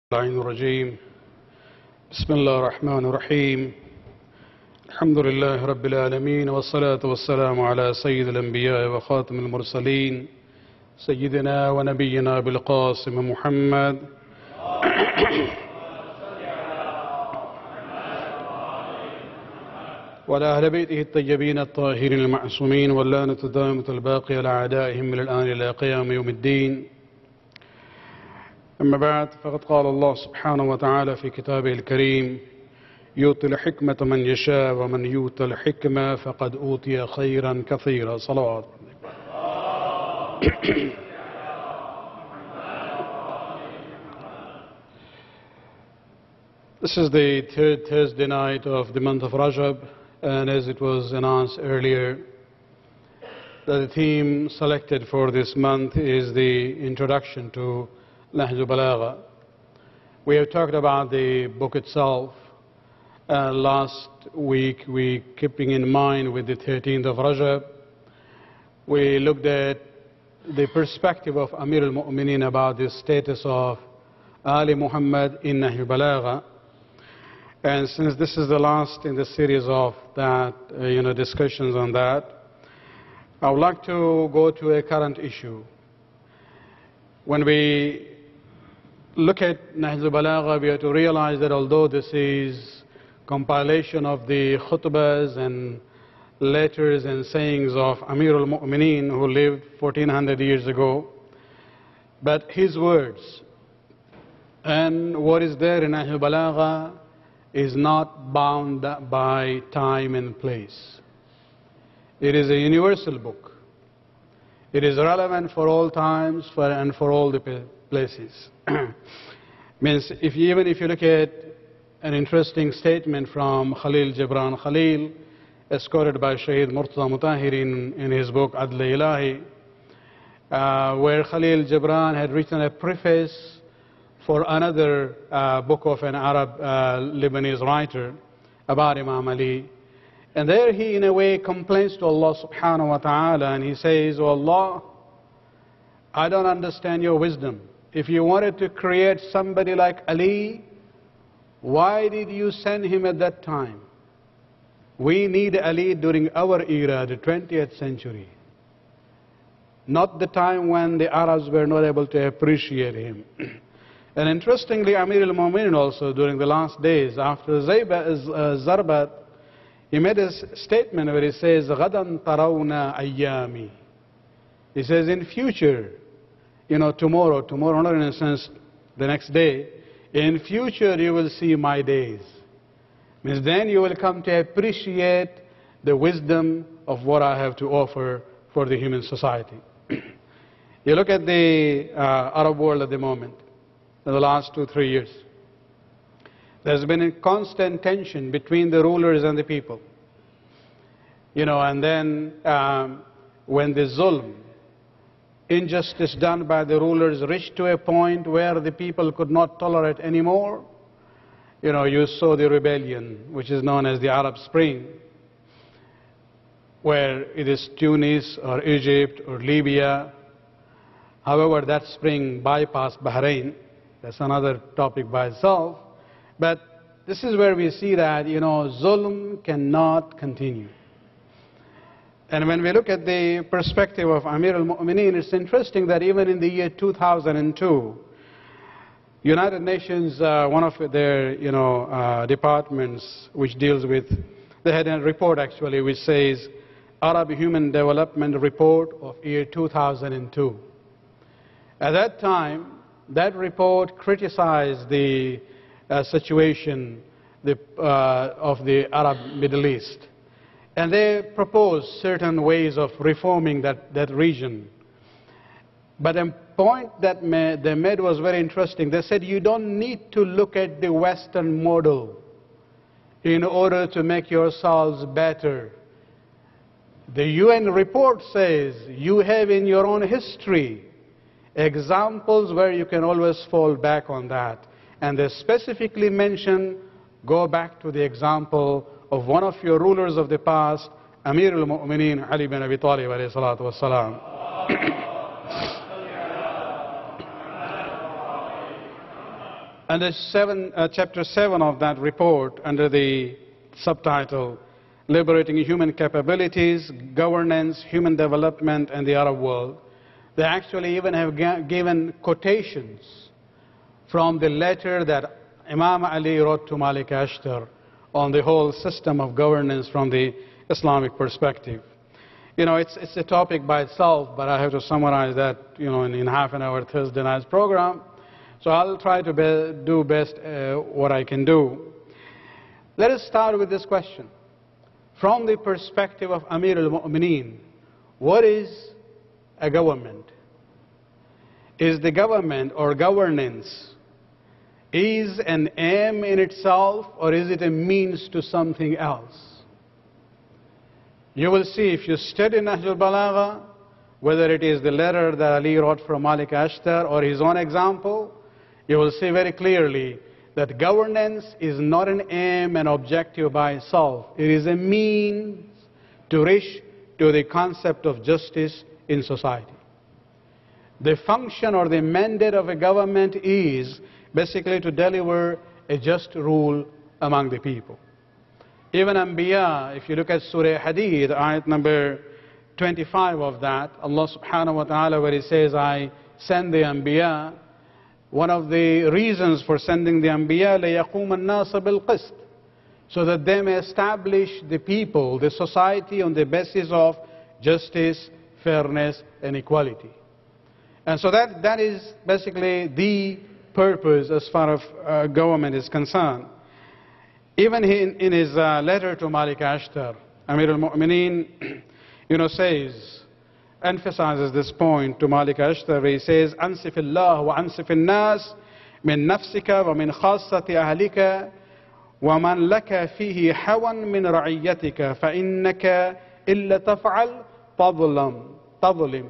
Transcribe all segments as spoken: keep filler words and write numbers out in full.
العين الرجيم بسم الله الرحمن الرحيم الحمد لله رب العالمين والصلاة والسلام على سيد الأنبياء وخاتم المرسلين سيدنا ونبينا بالقاسم محمد وعلى أهل بيته الطيبين الطاهرين المعصومين واللعنة الدائمة الباقية على أعدائهم من الآن إلى قيام يوم الدين. أما بعد، فقد قال الله سبحانه وتعالى في كتابه الكريم: يؤتي الحكمة من يشاء ومن يؤت الحكمة فقد أوتي خيرا كثيرا. صلوات. This is the third Thursday night of the month of Rajab, and as it was announced earlier, the theme selected for this month is the introduction to Nahj Balagha. We have talked about the book itself. Uh, last week, we keeping in mind with the thirteenth of Rajab, we looked at the perspective of Amir al-Mu'mineen about the status of Ali Muhammad in Nahj Balagha. And since this is the last in the series of that, uh, you know, discussions on that, I would like to go to a current issue. When we look at Nahj Balagha, we have to realize that although this is compilation of the khutbahs and letters and sayings of Amir al-Mu'mineen, who lived fourteen hundred years ago, but his words and what is there in Nahj Balagha is not bound by time and place. It is a universal book. It is relevant for all times for, and for all the places. Means if you, even if you look at an interesting statement from Khalil Gibran Khalil, as quoted by Shaheed Murtaza Mutahhiri in, in his book Adl Ilahi, uh, where Khalil Gibran had written a preface for another uh, book of an Arab uh, Lebanese writer about Imam Ali. And there he in a way complains to Allah subhanahu wa ta'ala, and he says, "Oh Allah, I don't understand your wisdom. If you wanted to create somebody like Ali, why did you send him at that time? We need Ali during our era, the twentieth century, not the time when the Arabs were not able to appreciate him." And interestingly, Amir al-Mu'mineen also, during the last days, after Zarbat, he made a statement where he says, غَدًا تَرَوْنَا أَيَّامِ. He says, in future, you know, tomorrow, tomorrow, not in a sense, the next day, in future you will see my days. Means then you will come to appreciate the wisdom of what I have to offer for the human society. You look at the uh, Arab world at the moment, in the last two, three years. There's been a constant tension between the rulers and the people. You know, and then um, when the zulm, injustice done by the rulers reached to a point where the people could not tolerate anymore, you know, you saw the rebellion, which is known as the Arab Spring, where it is Tunis or Egypt or Libya. However, that spring bypassed Bahrain. That's another topic by itself. But this is where we see that, you know, zulm cannot continue. And when we look at the perspective of Amir al-Mu'mineen, it's interesting that even in the year two thousand two, United Nations, uh, one of their, you know, uh, departments which deals with, they had a report actually which says Arab Human Development Report of year two thousand two. At that time, that report criticized the uh, situation the, uh, of the Arab Middle East. And they proposed certain ways of reforming that, that region. But a point that made, they made was very interesting. They said you don't need to look at the Western model in order to make yourselves better. The U N report says you have in your own history examples where you can always fall back on that. And they specifically mention, go back to the example of one of your rulers of the past, Amir al-Mu'mineen Ali bin Abi Talib alayhi salatu wassalam. Under seven, uh, chapter seven of that report, under the subtitle, Liberating Human Capabilities, Governance, Human Development, and the Arab World, they actually even have given quotations from the letter that Imam Ali wrote to Malik Ashtar on the whole system of governance from the Islamic perspective. You know, it's, it's a topic by itself, but I have to summarize that, you know, in, in half an hour Thursday night's program. So I'll try to be, do best uh, what I can do. Let us start with this question. From the perspective of Amir al-Mu'mineen, what is a government? Is the government or governance is an aim in itself, or is it a means to something else? You will see if you study Nahjul Balagha, whether it is the letter that Ali wrote from Malik Ashtar or his own example, you will see very clearly that governance is not an aim and objective by itself. It is a means to reach to the concept of justice in society. The function or the mandate of a government is basically to deliver a just rule among the people. Even Anbiya, if you look at Surah Hadid, ayat number twenty-five of that, Allah subhanahu wa ta'ala, where He says, I send the Anbiya, one of the reasons for sending the Anbiya, لَيَقُومَ النَّاسَ بِالْقِسْطِ, so that they may establish the people, the society, on the basis of justice, fairness, and equality. And so that, that is basically the purpose as far as uh, government is concerned. Even in, in his uh, letter to Malik Ashtar, Amir al-Mu'mineen, you know, says, emphasizes this point to Malik Ashtar, where he says, أنصف الله وأنصف الناس من نفسك ومن خاصة أهلك ومن لك فيه حوى من رعيتك فإنك إلا تفعل تظلم تظلم.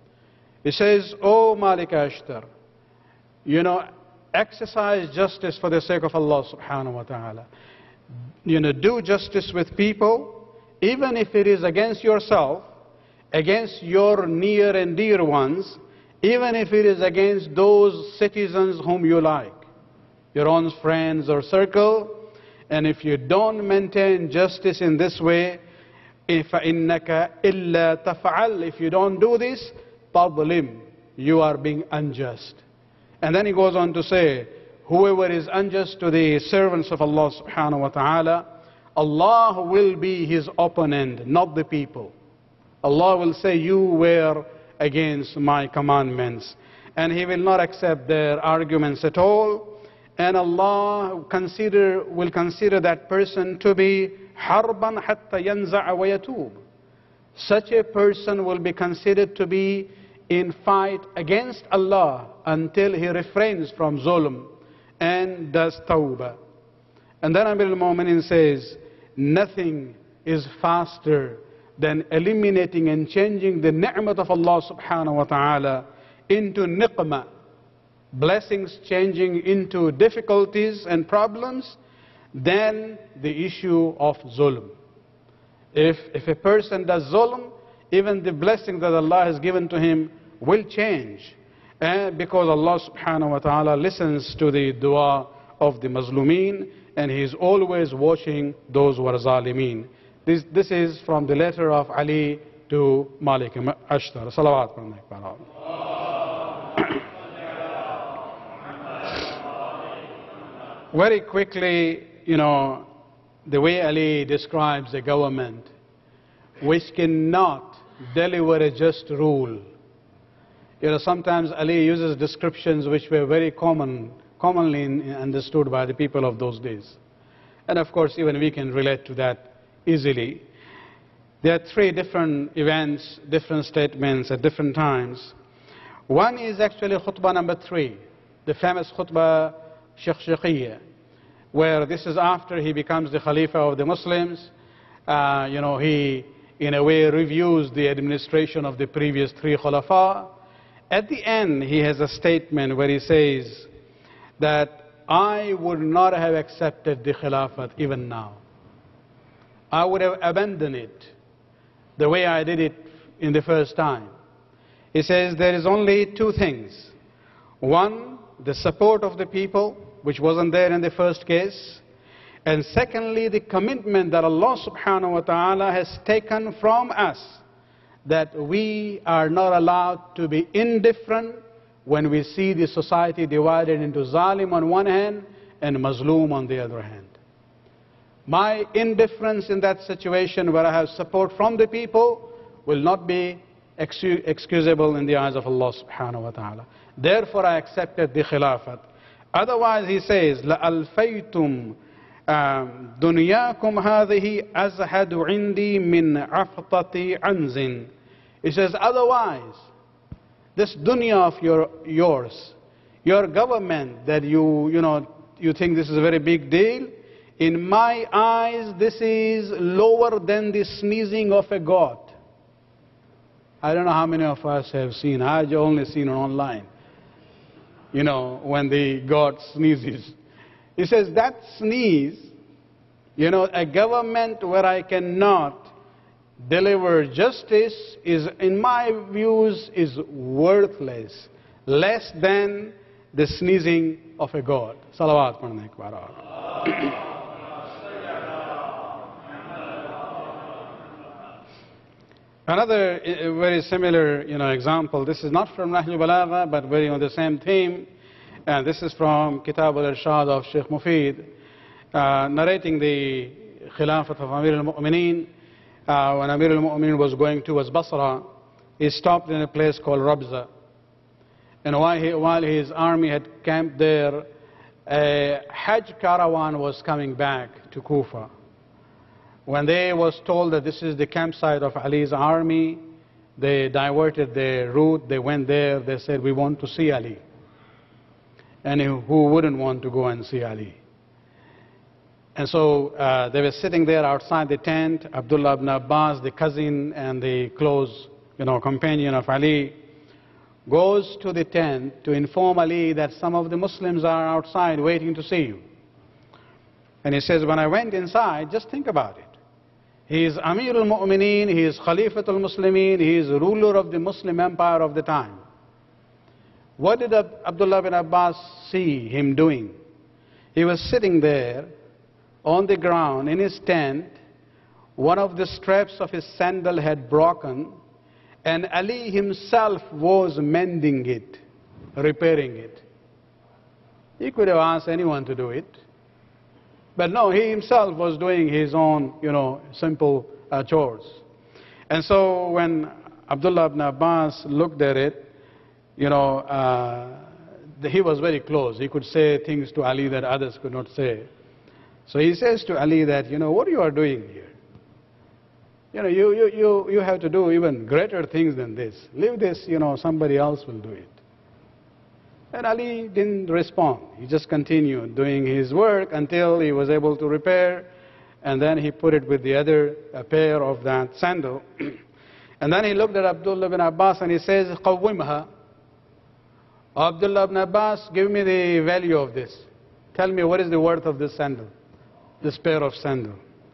He says, O Malik Ashtar, you know, exercise justice for the sake of Allah subhanahu wa ta'ala. You know, do justice with people, even if it is against yourself, against your near and dear ones, even if it is against those citizens whom you like, your own friends or circle. And if you don't maintain justice in this way, فَإِنَّكَ إِلَّا تَفْعَلْ, if you don't do this, تَظْلِمْ, you are being unjust. And then he goes on to say, whoever is unjust to the servants of Allah subhanahu wa ta'ala, Allah will be his opponent, not the people. Allah will say, you were against my commandments. And He will not accept their arguments at all. And Allah consider, will consider that person to be harban hatta yanza'a wa yatub. Such a person will be considered to be in fight against Allah until he refrains from zulm and does tawbah. And then Amir al-Mu'mineen says, nothing is faster than eliminating and changing the ni'mat of Allah subhanahu wa ta'ala into niqmah, blessings changing into difficulties and problems, than the issue of zulm. If, if a person does zulm, even the blessing that Allah has given to him will change. And because Allah subhanahu wa ta'ala listens to the dua of the Mazlumeen, and He is always watching those who are zalimeen. This, this is from the letter of Ali to Malik Ashtar. Salawat. Very quickly, you know, the way Ali describes a government which cannot deliver a just rule. You know, sometimes Ali uses descriptions which were very common, commonly in, understood by the people of those days. And of course, even we can relate to that easily. There are three different events, different statements at different times. One is actually khutbah number three, the famous khutbah Shakhshakhiyya, where this is after he becomes the Khalifa of the Muslims. Uh, you know, he in a way reviews the administration of the previous three Khulafa. At the end, he has a statement where he says that I would not have accepted the Khilafat even now. I would have abandoned it the way I did it in the first time. He says there is only two things. One, the support of the people, which wasn't there in the first case. And secondly, the commitment that Allah subhanahu wa ta'ala has taken from us, that we are not allowed to be indifferent when we see the society divided into zalim on one hand and mazloom on the other hand. My indifference in that situation where I have support from the people will not be excu excusable in the eyes of Allah subhanahu wa ta'ala. Therefore I accepted the khilafat. Otherwise he says, لَأَلْفَيْتُمْ دُنْيَاكُمْ هَذِهِ أَزْهَدُ عِنْدِي مِنْ عَفْطَةِ عَنْزٍ. He says, otherwise, this dunya of your, yours, your government that you, you know, you think this is a very big deal, in my eyes this is lower than the sneezing of a god. I don't know how many of us have seen, I've only seen it online. You know, when the god sneezes. He says that sneeze, you know, a government where I cannot deliver justice is, in my views, is worthless, less than the sneezing of a god. Salawat padhne ke baad. Another uh, very similar, you know, example. This is not from Nahj Balagha, but very on the same theme. And this is from Kitab al-Irshad of Sheikh Mufid, uh, narrating the Khilafat of Amir al-Mu'mineen. Uh, when Amir al-Mu'mineen was going towards Basra, he stopped in a place called Rabza. And while, he, while his army had camped there, a Hajj caravan was coming back to Kufa. When they was told that this is the campsite of Ali's army, they diverted their route, they went there, they said, we want to see Ali. And who wouldn't want to go and see Ali? And so uh, they were sitting there outside the tent. Abdullah ibn Abbas, the cousin and the close, you know, companion of Ali, goes to the tent to inform Ali that some of the Muslims are outside waiting to see you. And he says, when I went inside, just think about it. He is Amir al-Mu'mineen, he is Khalifat al-Muslimin, he is ruler of the Muslim empire of the time. What did Abdullah bin Abbas see him doing? He was sitting there on the ground in his tent. One of the straps of his sandal had broken, and Ali himself was mending it, repairing it. He could have asked anyone to do it. But no, he himself was doing his own, you know, simple uh, chores. And so when Abdullah ibn Abbas looked at it, you know, uh, he was very close. He could say things to Ali that others could not say. So he says to Ali that, you know, what you are doing here? You know, you, you, you, you have to do even greater things than this. Leave this, you know, somebody else will do it. And Ali didn't respond. He just continued doing his work until he was able to repair, and then he put it with the other pair of that sandal. And then he looked at Abdullah ibn Abbas and he says, قَوِّمْهَا. Abdullah ibn Abbas, give me the value of this. Tell me what is the worth of this sandal, this pair of sandal.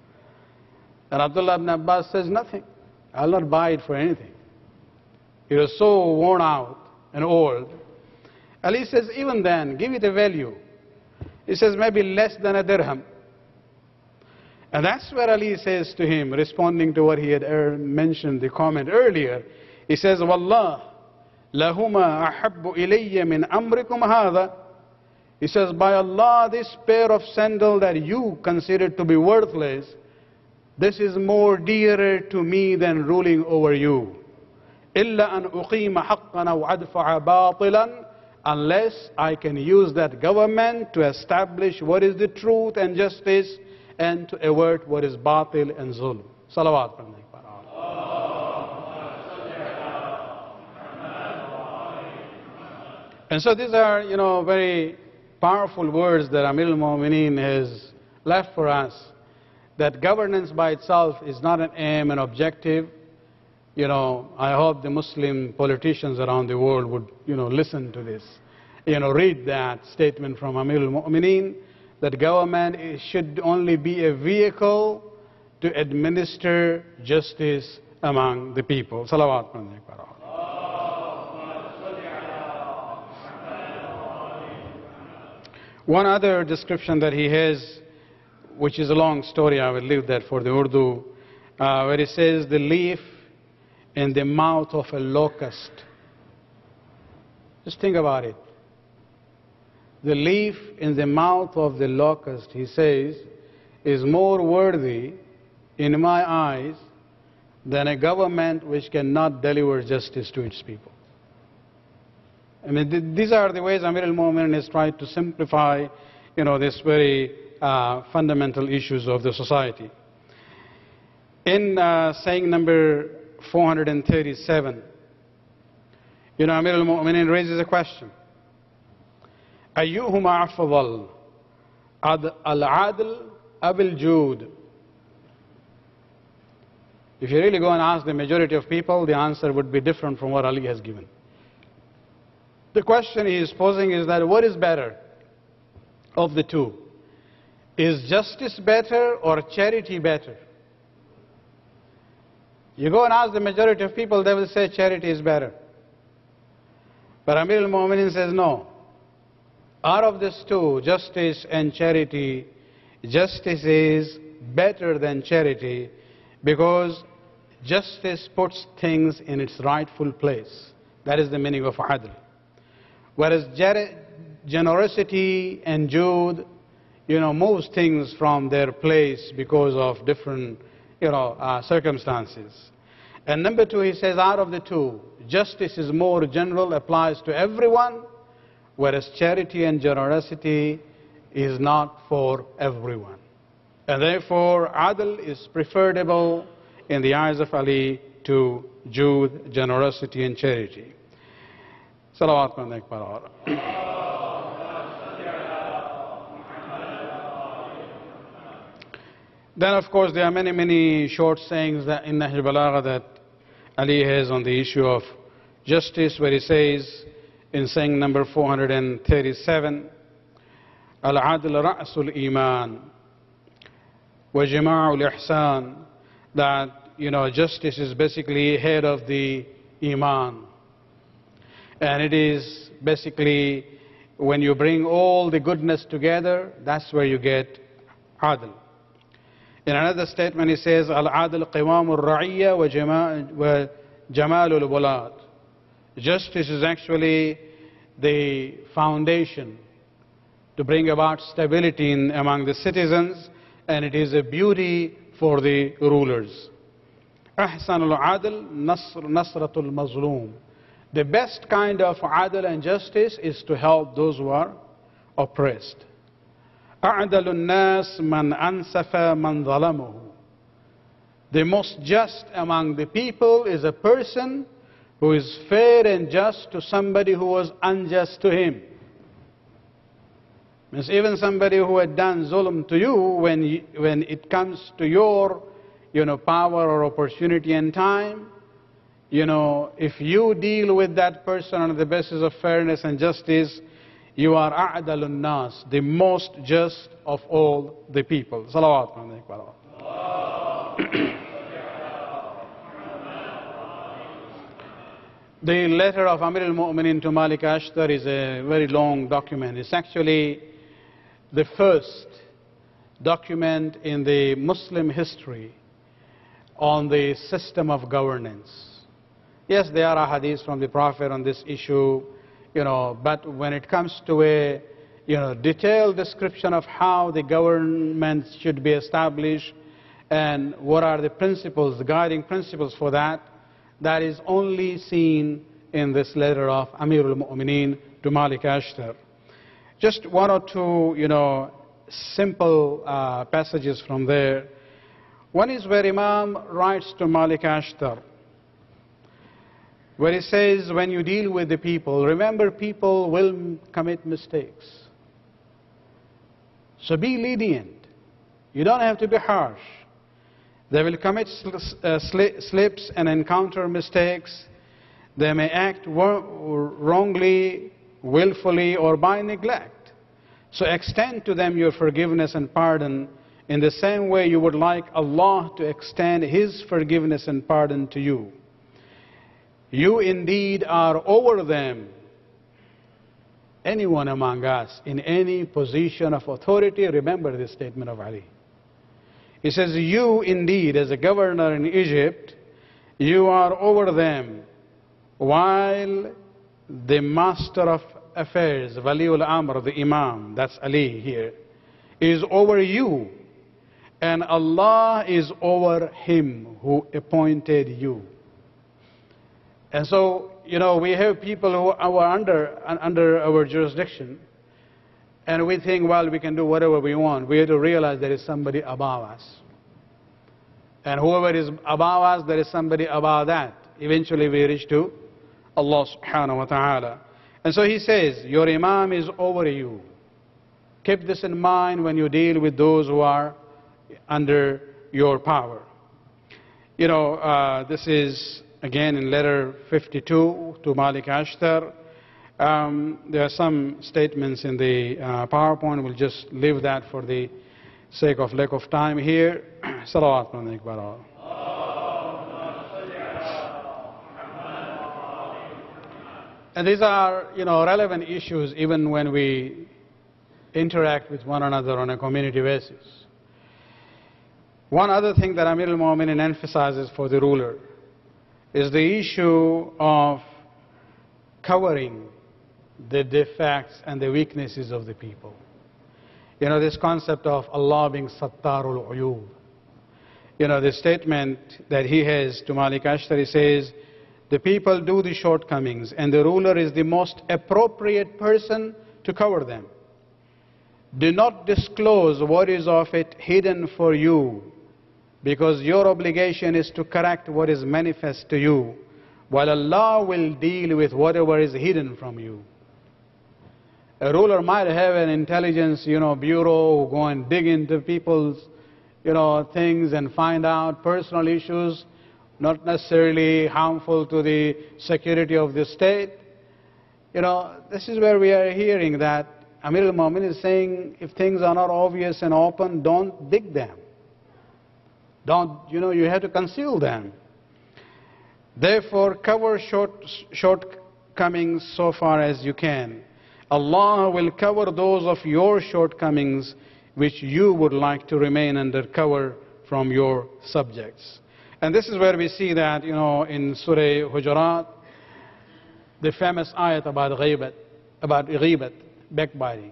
And Abdullah ibn Abbas says, nothing. I'll not buy it for anything. It was so worn out and old. Ali says, even then, give it a value. He says, maybe less than a dirham. And that's where Ali says to him, responding to what he had er mentioned, the comment earlier, he says, Wallah, lahuma ahabbu ilayya min amrikum hadha. He says, by Allah, this pair of sandal that you consider to be worthless, this is more dearer to me than ruling over you. Illa an uqima haqqan aw adfa'a batilan. Unless I can use that government to establish what is the truth and justice and to avert what is batil and zulm. Salawat. And so these are, you know, very powerful words that Amir al-Mu'mineen has left for us, that governance by itself is not an aim and objective. You know, I hope the Muslim politicians around the world would, you know, listen to this. You know, read that statement from Amir al-Mu'mineen, that government should only be a vehicle to administer justice among the people. Salawat. One other description that he has, which is a long story, I will leave that for the Urdu, uh, where he says, the leaf in the mouth of a locust. Just think about it. The leaf in the mouth of the locust, he says, is more worthy in my eyes than a government which cannot deliver justice to its people. I mean, th these are the ways Amir al-Mu'minin has tried to simplify, you know, this very uh, fundamental issues of the society. In uh, saying number four hundred thirty-seven, you know, Amir al-Mu'minin raises a question. أيهما أفضل العدل أم الجود? If you really go and ask the majority of people, the answer would be different from what Ali has given. The question he is posing is that what is better of the two? Is justice better or charity better? You go and ask the majority of people, they will say charity is better. But Amir al-Mu'minin says no. Out of these two, justice and charity, justice is better than charity because justice puts things in its rightful place. That is the meaning of adl. Whereas generosity and jude, you know, moves things from their place because of different, you know, uh, circumstances. And number two, he says, out of the two, justice is more general, applies to everyone, whereas charity and generosity is not for everyone. And therefore, adl is preferable in the eyes of Ali to jude, generosity and charity. Salawat man ek par. Then, of course, there are many, many short sayings that in Nahj al-Balagha that Ali has on the issue of justice, where he says, in saying number four hundred thirty-seven, Al-Adl Ra'sul Iman wa Jima'ul Ihsan, that, you know, justice is basically head of the Iman. And it is basically when you bring all the goodness together, that's where you get Adl. In another statement he says, Al-Adl Qiwamul Ra'iyya wa Jamalul Bulad. Justice is actually the foundation to bring about stability in, among the citizens, and it is a beauty for the rulers. Ahsanul Adl Nasr Nasratul Mazloom. The best kind of adl and justice is to help those who are oppressed. أعدل الناس من أنصف من ظلمه. The most just among the people is a person who is fair and just to somebody who was unjust to him. Means even somebody who had done zulm to you, when, you, when it comes to your, you know, power or opportunity and time, you know, if you deal with that person on the basis of fairness and justice, you are a'dalun nas, the most just of all the people. Salawat. The letter of Amir al-Mu'minin to Malik Ashtar is a very long document. It's actually the first document in the Muslim history on the system of governance. Yes, there are hadiths from the Prophet on this issue, you know, but when it comes to a, you know, detailed description of how the government should be established and what are the principles, the guiding principles for that, that is only seen in this letter of Amir al-Mu'minin to Malik Ashtar. Just one or two, you know, simple uh, passages from there. One is where Imam writes to Malik Ashtar, where he says, when you deal with the people, remember people will commit mistakes. So be lenient. You don't have to be harsh. They will commit sl uh, sli slips and encounter mistakes. They may act wrongly, willfully, or by neglect. So extend to them your forgiveness and pardon in the same way you would like Allah to extend His forgiveness and pardon to you. You indeed are over them. anyone among us in any position of authority, remember this statement of Ali. He says, you indeed, as a governor in Egypt, you are over them, while the master of affairs, Waliul Amr, the Imam, that's Ali here, is over you, and Allah is over him who appointed you. And so, you know, we have people who are under, under our jurisdiction, and we think, well, we can do whatever we want. We have to realize there is somebody above us. And whoever is above us, there is somebody above that. Eventually we reach to Allah subhanahu wa ta'ala. And so he says, your Imam is over you. Keep this in mind when you deal with those who are under your power. You know, uh, this is again in letter fifty-two to Malik Ashtar. Um, there are some statements in the uh, PowerPoint. We'll just leave that for the sake of lack of time here. Salawat alayhi wa And these are, you know, relevant issues even when we interact with one another on a community basis. One other thing that Amir al-Mu'minin emphasizes for the ruler is the issue of covering the defects and the weaknesses of the people. You know, this concept of Allah being Sattarul Uyub. You know, the statement that he has to Malik Ashtar, says, the people do the shortcomings, and the ruler is the most appropriate person to cover them. Do not disclose what is of it hidden for you, because your obligation is to correct what is manifest to you, while Allah will deal with whatever is hidden from you. A ruler might have an intelligence, you know, bureau who go and dig into people's, you know, things and find out personal issues, not necessarily harmful to the security of the state. You know, this is where we are hearing that Amir al-Mu'minin is saying, if things are not obvious and open, don't dig them. Don't, you know, you have to conceal them. Therefore, cover short, shortcomings so far as you can. Allah will cover those of your shortcomings which you would like to remain under cover from your subjects. And this is where we see that, you know, in Surah Hujurat, the famous ayat about ghibat, about ghibat, backbiting.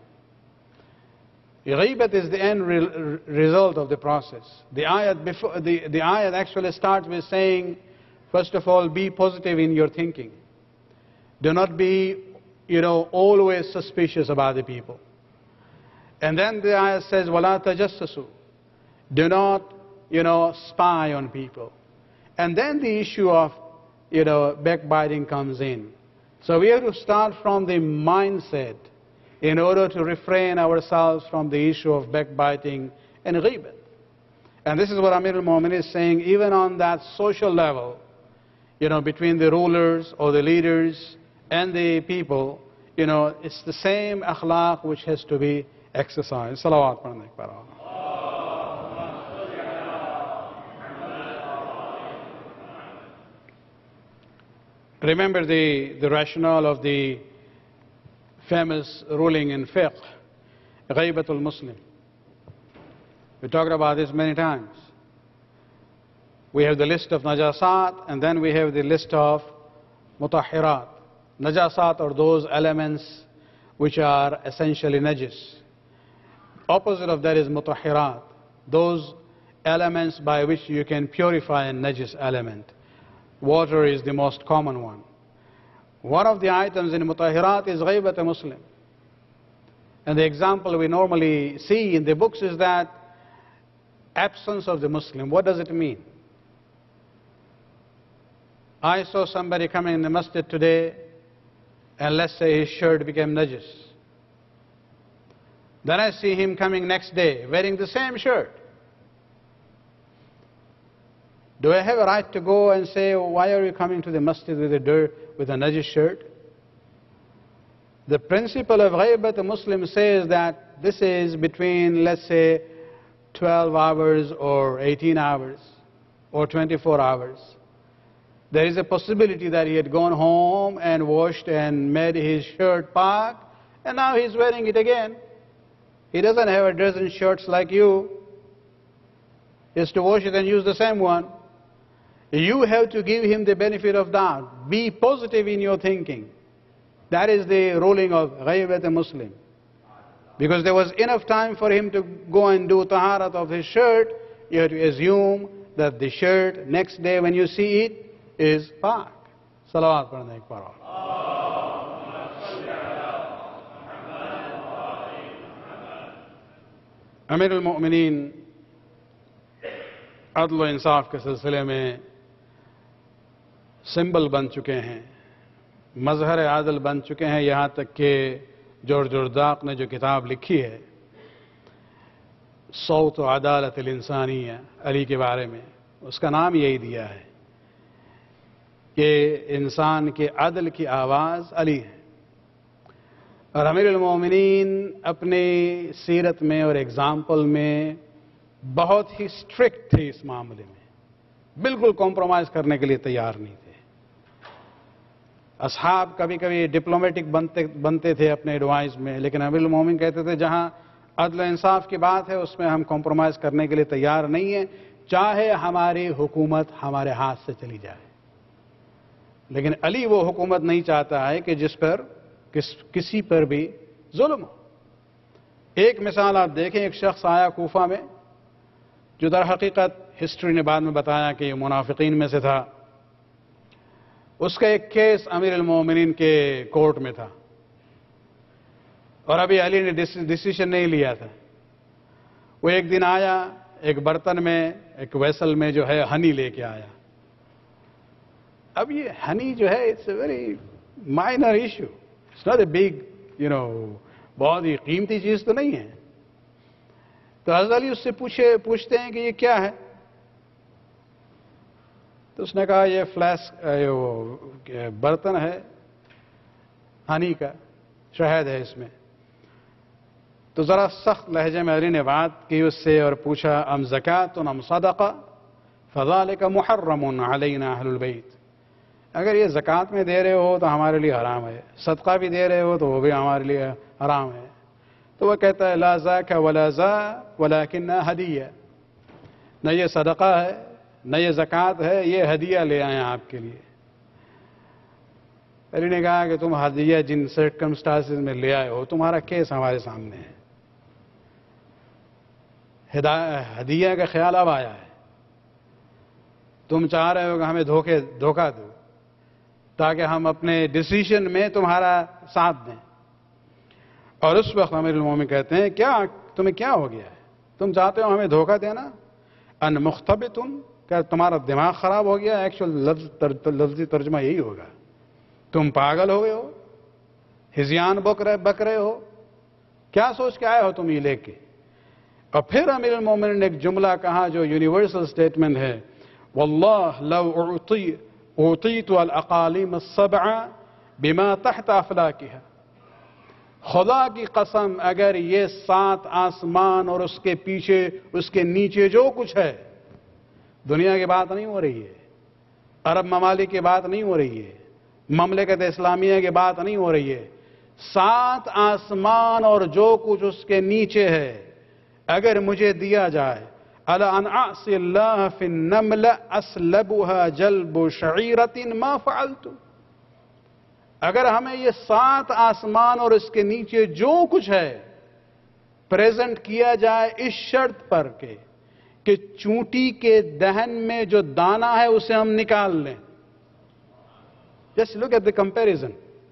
Ghibat is the end re result of the process. The ayat, before, the, the ayat actually starts with saying, first of all, be positive in your thinking. Do not be, you know, always suspicious about the people. And then the ayat says, وَلَا تَجَسَّسُوا. Do not, you know, spy on people. And then the issue of, you know, backbiting comes in. So we have to start from the mindset in order to refrain ourselves from the issue of backbiting and ghibat. And this is what Amir al-Mu'minin is saying, even on that social level, you know, between the rulers or the leaders and the people, you know, it's the same akhlaq which has to be exercised. Salawat alayhi. Remember the, the rationale of the famous ruling in fiqh, Ghaibatul Muslim. We talked about this many times. We have the list of najasat, and then we have the list of mutahhirat. Najasat are those elements which are essentially najis. Opposite of that is mutahhirat, those elements by which you can purify a najis element. Water is the most common one. One of the items in mutahhirat is ghaibat a Muslim. And the example we normally see in the books is that absence of the Muslim. What does it mean? I saw somebody coming in the masjid today, and let's say his shirt became najis. Then I see him coming next day wearing the same shirt. Do I have a right to go and say, why are you coming to the masjid with a dirt, with a najis shirt? The principle of ghaibat a Muslim says that this is between, let's say, twelve hours or eighteen hours or twenty-four hours. There is a possibility that he had gone home and washed and made his shirt pak and now he's wearing it again. He doesn't have a dozen shirts like you. He has to wash it and use the same one. You have to give him the benefit of doubt. Be positive in your thinking. That is the ruling of Ghaybat a Muslim. Because there was enough time for him to go and do taharat of his shirt, you have to assume that the shirt next day when you see it is pak. Salawat padhne ek baar. امیر المؤمنین عدل و انصاف کے سلسلے میں symbol بن چکے ہیں، مظہر عادل بن چکے ہیں، یہاں تک کہ جورج جرداق نے جو کتاب لکھی ہے صوت و عدالت الانسانیہ علی کے بارے میں، اس کا نام یہی دیا ہے کہ انسان کے عدل کی آواز علی ہے۔ اور امیر المومنین اپنی سیرت میں اور ایگزامپل میں بہت ہی اسٹرکٹ تھے اس معاملے میں، بالکل کمپرومائز کرنے کے لیے تیار نہیں تھے۔ اصحاب کبھی کبھی ڈپلومیٹک بنتے بنتے تھے اپنے ایڈوائز میں، لیکن امیر المومنین کہتے تھے جہاں عدل و انصاف کی بات ہے اس میں ہم کمپرومائز کرنے کے لیے تیار نہیں ہیں، چاہے ہماری حکومت ہمارے ہاتھ سے چلی جائے۔ لیکن علی وہ حکومت نہیں چاہتا ہے کہ جس پر کس کسی پر بھی ظلم ہو۔ ایک مثال آپ دیکھیں، ایک شخص آیا کوفہ میں جو در حقیقت ہسٹری نے بعد میں بتایا کہ یہ منافقین میں سے تھا۔ اس کا ایک کیس امیر المومنین کے کورٹ میں تھا اور ابھی علی نے ڈیسیشن نہیں لیا تھا۔ وہ ایک دن آیا، ایک برتن میں، ایک ویسل میں جو ہے ہنی لے کے آیا۔ اب یہ ہنی جو ہے it's a very minor issue, it's not a big you know بہت ہی قیمتی چیز تو نہیں ہے۔ تو حضرت علی اس سے پوچھے پوچھتے ہیں کہ یہ کیا ہے؟ تو اس نے کہا یہ فلاسک برتن ہے ہنی کا، شہد ہے اس میں۔ تو ذرا سخت لہجے میں علی نے بات کی اس سے اور پوچھا ام زکات ام صدقہ فذلک محرم علینا اہل البیت، اگر یہ زکات میں دے رہے ہو تو ہمارے لیے حرام ہے، صدقہ بھی دے رہے ہو تو وہ بھی ہمارے لیے حرام ہے۔ تو وہ کہتا ہے لا ذاک ولا ذا ولکن ہدیہ، نہ یہ صدقہ ہے نہ یہ زکات ہے، یہ ہدیہ لے آئے ہیں آپ کے لیے۔ علی نے کہا کہ تم ہدیہ جن سرکمسٹانسز میں لے آئے ہو تمہارا کیس ہمارے سامنے ہے، ہدیہ کا خیال اب آیا ہے، تم چاہ رہے ہو کہ ہمیں دھوکے دھوکہ دو تاکہ ہم اپنے ڈیسیشن میں تمہارا ساتھ دیں۔ اور اس وقت امیر المومنین کہتے ہیں کیا تمہیں کیا ہو گیا ہے؟ تم چاہتے ہو ہمیں دھوکہ دینا؟ ان مختبتن، کیا تمہارا دماغ خراب ہو گیا؟ ایکچوئل لفظ لفظی ترجمہ یہی ہوگا، تم پاگل ہو گئے ہو، ہذیان بک رہے بک رہے ہو، کیا سوچ کے آئے ہو تم یہ لے کے؟ اور پھر امیر المومنین نے ایک جملہ کہا جو یونیورسل سٹیٹمنٹ ہے، واللہ لو اعطی اعطیت الاقالیم السبع بما تحت افلاکها، خدا کی قسم اگر یہ سات آسمان اور اس کے پیچھے اس کے نیچے جو کچھ ہے، دنیا کی بات نہیں ہو رہی ہے، عرب ممالک کی بات نہیں ہو رہی ہے، مملکت اسلامیہ کی بات نہیں ہو رہی ہے، سات آسمان اور جو کچھ اس کے نیچے ہے اگر مجھے دیا جائے، الا ان اعصی اللہ فی النمل اسلبها جلب شعیرۃ ما فعلت، اگر ہمیں یہ سات آسمان اور اس کے نیچے جو کچھ ہے پریزنٹ کیا جائے اس شرط پر کہ کہ چونٹی کے دہن میں جو دانہ ہے اسے ہم نکال لیں، just look at the comparison.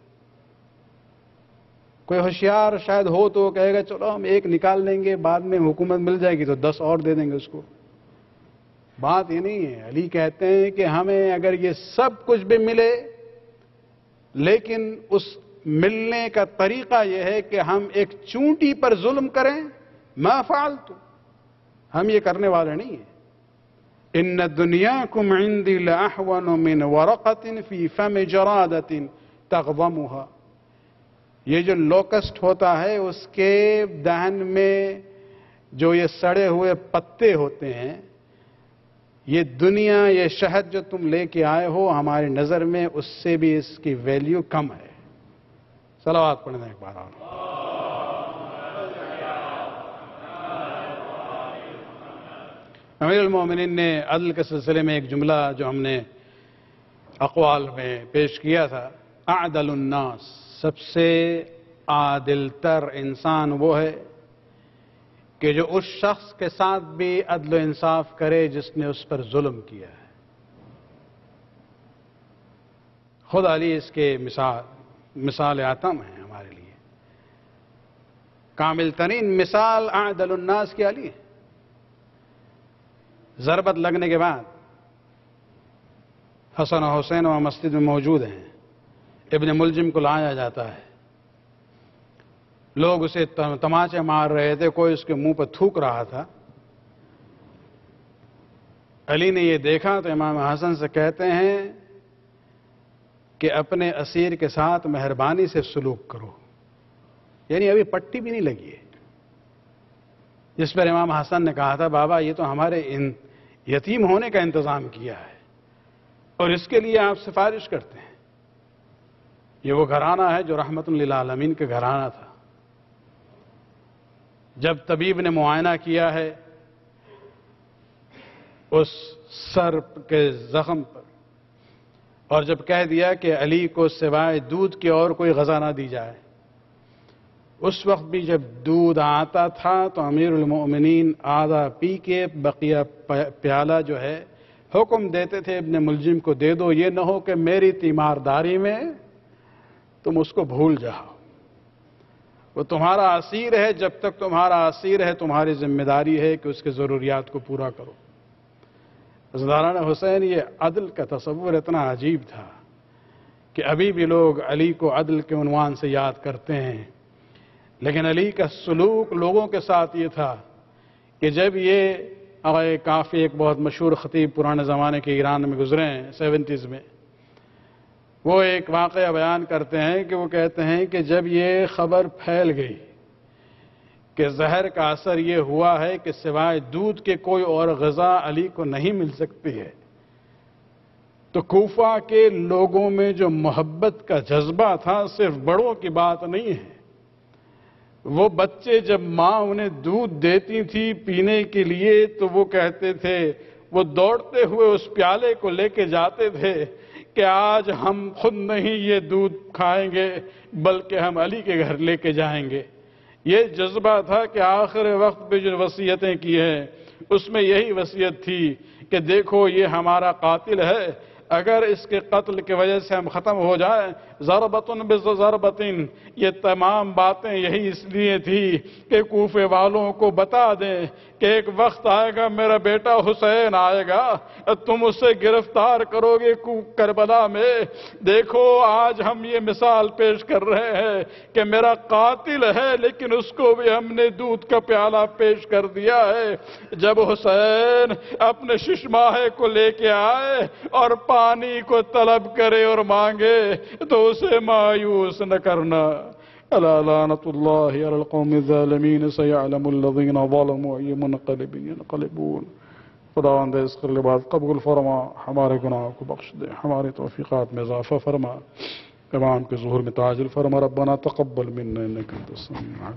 کوئی ہوشیار شاید ہو تو کہے گا چلو ہم ایک نکال لیں گے، بعد میں حکومت مل جائے گی تو دس اور دے دیں گے اس کو۔ بات یہ نہیں ہے، علی کہتے ہیں کہ ہمیں اگر یہ سب کچھ بھی ملے لیکن اس ملنے کا طریقہ یہ ہے کہ ہم ایک چونٹی پر ظلم کریں، ما فعلت، ہم یہ کرنے والے نہیں ہیں۔ ان دنیاکم عندی لاحون من ورقۃ فی فم جرادۃ تغضمها، یہ جو لوکسٹ ہوتا ہے اس کے دہن میں جو یہ سڑے ہوئے پتے ہوتے ہیں، یہ دنیا یہ شہد جو تم لے کے آئے ہو ہماری نظر میں اس سے بھی اس کی ویلیو کم ہے۔ صلوات پڑھنے ایک بار اور. امیر المومنین نے عدل کے سلسلے میں ایک جملہ جو ہم نے اقوال میں پیش کیا تھا، اعدل الناس، سب سے عادل تر انسان وہ ہے کہ جو اس شخص کے ساتھ بھی عدل و انصاف کرے جس نے اس پر ظلم کیا ہے. خود علی اس کے مثال مثال اعظم ہیں ہمارے لیے. کامل ترین مثال اعدل الناس کی علی ہے. ضربت لگنے کے بعد حسن و حسین وہاں مسجد میں موجود ہیں. ابن ملجم کو لایا جاتا ہے. لوگ اسے تماچے مار رہے تھے، کوئی اس کے منہ پر تھوک رہا تھا. علی نے یہ دیکھا تو امام حسن سے کہتے ہیں کہ اپنے اسیر کے ساتھ مہربانی سے سلوک کرو، یعنی ابھی پٹی بھی نہیں لگی ہے. جس پر امام حسن نے کہا تھا بابا یہ تو ہمارے ان یتیم ہونے کا انتظام کیا ہے اور اس کے لیے آپ سفارش کرتے ہیں. یہ وہ گھرانہ ہے جو رحمت للعالمین کا گھرانہ تھا. جب طبیب نے معائنہ کیا ہے اس سر کے زخم پر اور جب کہہ دیا کہ علی کو سوائے دودھ کی اور کوئی غذا نہ دی جائے، اس وقت بھی جب دودھ آتا تھا تو امیر المؤمنین آدھا پی کے بقیہ پیالہ جو ہے حکم دیتے تھے ابن ملجم کو دے دو، یہ نہ ہو کہ میری تیمارداری میں تم اس کو بھول جاؤ. وہ تمہارا اسیر ہے، جب تک تمہارا اسیر ہے تمہاری ذمہ داری ہے کہ اس کے ضروریات کو پورا کرو. حضرت حسین یہ عدل کا تصور اتنا عجیب تھا کہ ابھی بھی لوگ علی کو عدل کے عنوان سے یاد کرتے ہیں، لیکن علی کا سلوک لوگوں کے ساتھ یہ تھا کہ جب یہ کافی ایک بہت مشہور خطیب پرانے زمانے کے ایران میں گزرے ہیں سیونٹیز میں، وہ ایک واقعہ بیان کرتے ہیں کہ وہ کہتے ہیں کہ جب یہ خبر پھیل گئی کہ زہر کا اثر یہ ہوا ہے کہ سوائے دودھ کے کوئی اور غذا علی کو نہیں مل سکتی ہے، تو کوفہ کے لوگوں میں جو محبت کا جذبہ تھا صرف بڑوں کی بات نہیں ہے. وہ بچے جب ماں انہیں دودھ دیتی تھی پینے کے لیے تو وہ کہتے تھے، وہ دوڑتے ہوئے اس پیالے کو لے کے جاتے تھے کہ آج ہم خود نہیں یہ دودھ کھائیں گے بلکہ ہم علی کے گھر لے کے جائیں گے. یہ جذبہ تھا کہ آخر وقت پہ جو وصیتیں کی ہیں اس میں یہی وصیت تھی کہ دیکھو یہ ہمارا قاتل ہے، اگر اس کے قتل کی وجہ سے ہم ختم ہو جائیں ضربتن بضربتن. یہ تمام باتیں یہی اس لیے تھی کہ کوفے والوں کو بتا دیں کہ ایک وقت آئے گا میرا بیٹا حسین آئے گا، تم اسے گرفتار کرو گے کربلا میں. دیکھو آج ہم یہ مثال پیش کر رہے ہیں کہ میرا قاتل ہے لیکن اس کو بھی ہم نے دودھ کا پیالہ پیش کر دیا ہے. جب حسین اپنے ششماہے کو لے کے آئے اور پانی کو طلب کرے اور مانگے تو اسے مایوس نہ کرنا. الا لعنت اللہ علی القوم الظالمین سیعلم الذین ظلموا ای منقلب ینقلبون. خداوند اس قربات قبول فرما، ہمارے گناہوں کو بخش دے، ہمارے توفیقات میں اضافہ فرما، امام کے ظہور میں تعاجل فرما. ربنا تقبل منا انک انت السمیع العلیم.